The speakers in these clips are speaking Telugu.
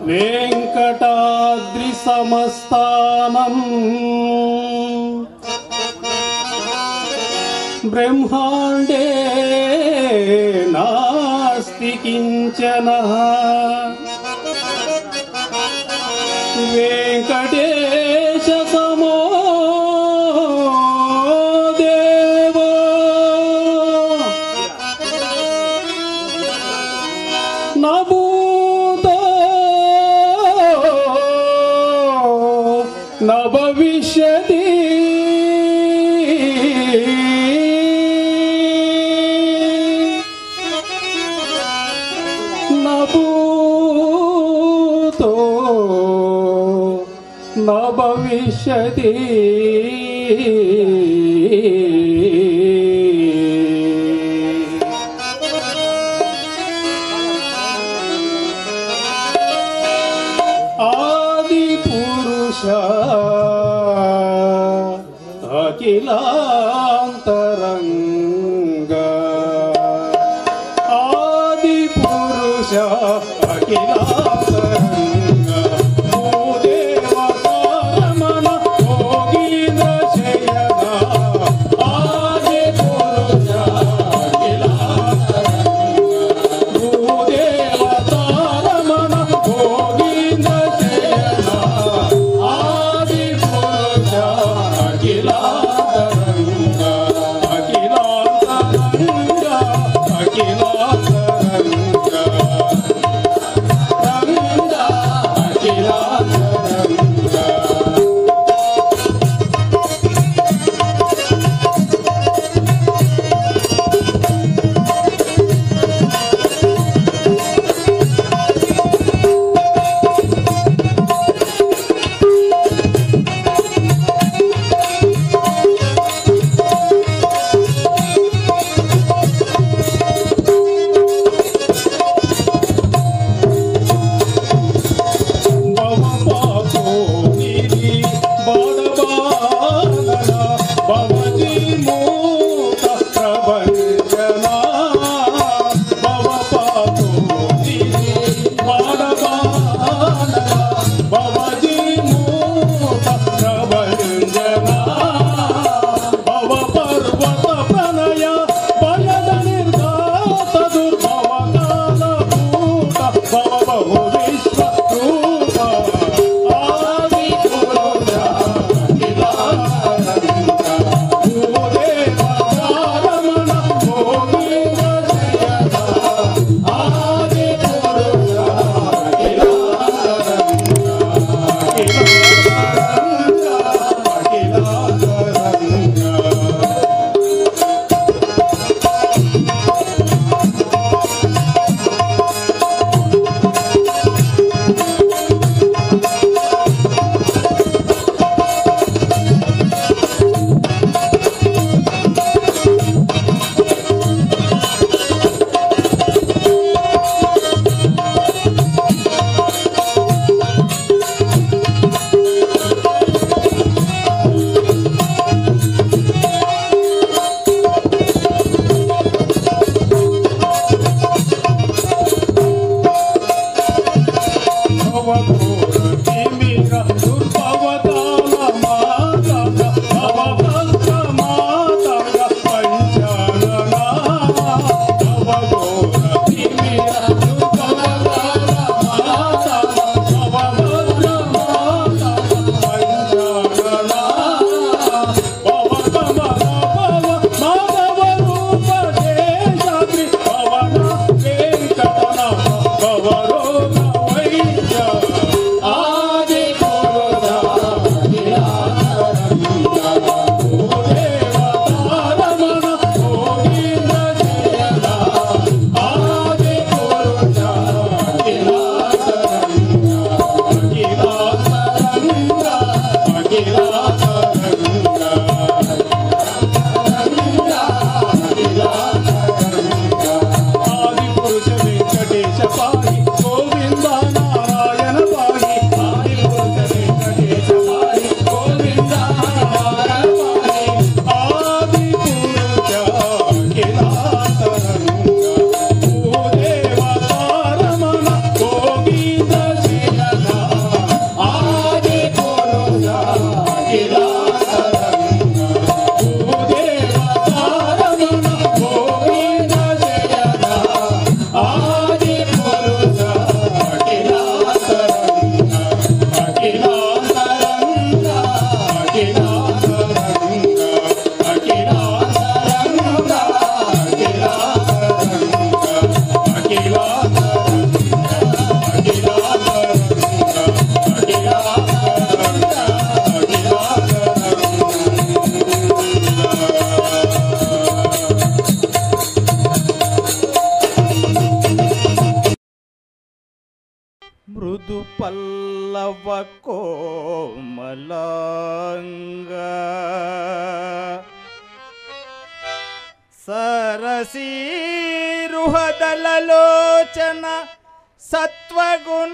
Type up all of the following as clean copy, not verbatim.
వెంకటాద్రి సమస్థానం బ్రహ్మాండే నాస్తి కించన వెంకటేశ సమో దేవో నభూతో న భవిష్యతి నభూతో న భవిష్యతి ఆది పురుష అఖిలాంతరంగ ఆది పురుష అఖిలాంతరంగ భూదేవ రమణ భోగీంద్ర శయన ఆది పురుష అఖిలాంతరంగ భూదేవ రమణ భోగీంద్ర శయన ఆది పురుష అఖిలాంతరంగ అఖిలాంతరంగ అఖిలాంతరంగ ఆది పురుష వెంకటేశ పారి మృదు పల్లవ కోమలాంగ సరసీరుహదలలోచన సత్వగుణ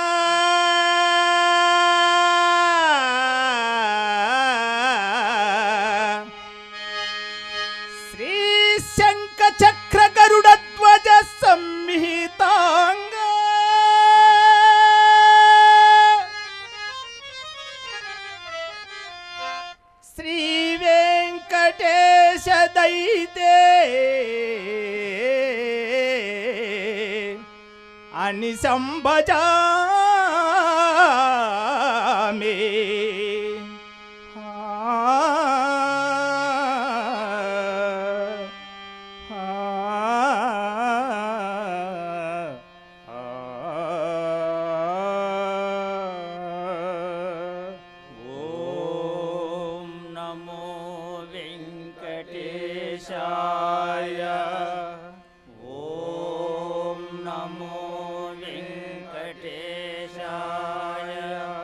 శ్రీ శంఖ చక్ర గరుడ ధ్వజ సంహితాంగ శ్రీ వెంకటేశ దైతే అని సంభజామి ఓం నమో వెంకటేశాయ ఓం నమో వెంకటేశాయ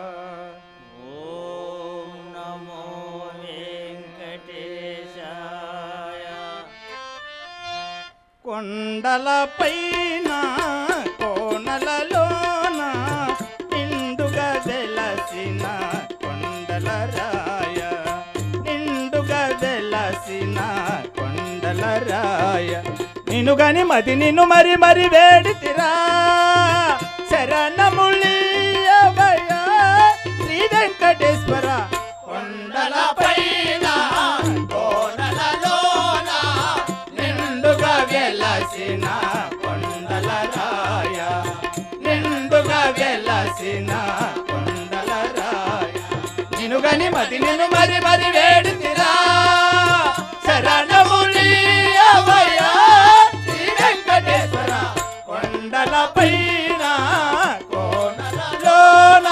ఓం నమో వెంకటేశాయ కొండలపైన కోనలలోన నిండుగా వెలసిన కొండలరాయ నిండుగా వెలసిన కొండలరాయ నినుగని మది నిన్ను మరి మరి వేడితిరా శరణములియవయ్యా శ్రీ వెంకటేశ్వర కొండలపైన కోనలలోన నిండుగా వెలసిన కొండలరాయ నిండుగా వెలసిన కొండలరాయ నినుగని మది నిన్ను మరి మరి వేడితిరా శరణములియవయ్యా శ్రీ వెంకటేశ్వర కొండలపైన కోనలలోన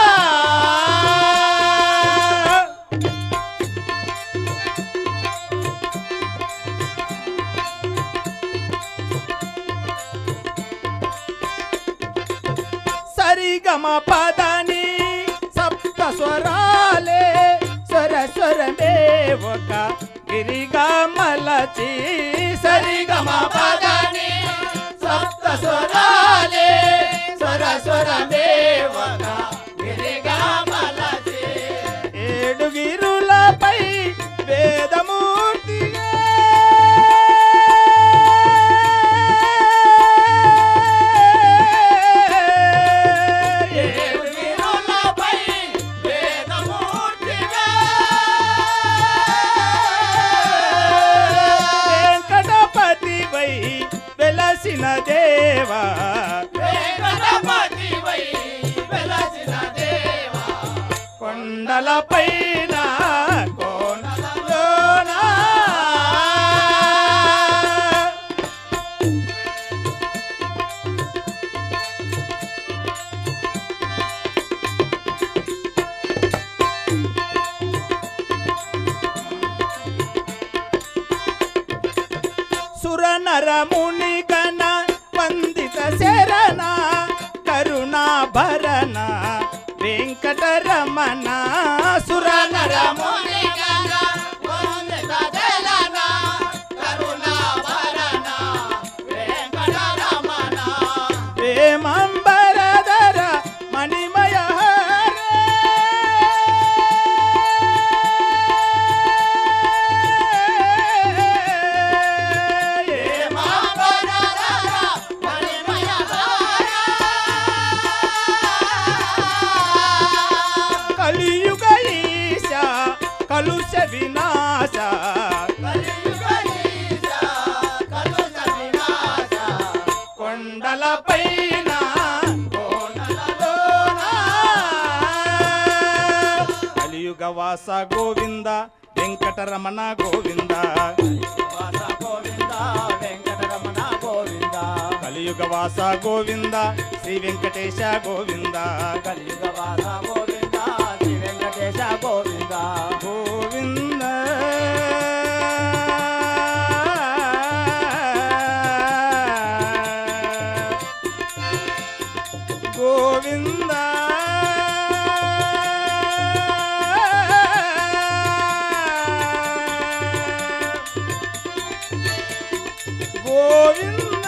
సరిగమ పదని సప్త స్వరాలే స్వర స్వరమే ఒక గిరిగా మలచి సరిగమ పదని సప్త స్వరాలే స్వర స్వరమే ఒక గిరిగా మలచి ఏడు గిరులపై వేదమూర్తి వెలసిన దేవా కొండలపైన కోనలలోన సురనరముని గణ వందిత శరణ కరుణాభరణ వెంకటరమణ సురనరముని గణ వందిత శరణ కరుణాభరణ వెంకటరమణ వేమంబరధర మణిమయ కలియుగ ఈశ కలుష వినాశ కొండలపైన కోనలలోన కలియుగ వాస గోవింద వెంకటరమణ గోవింద కలియుగ వాస గోవింద శ్రీ వెంకటేశ గోవింద కలియుగ వాస గోవింద శ్రీ వెంకటేశ గోవింద గోవింద గోవింద గోవింద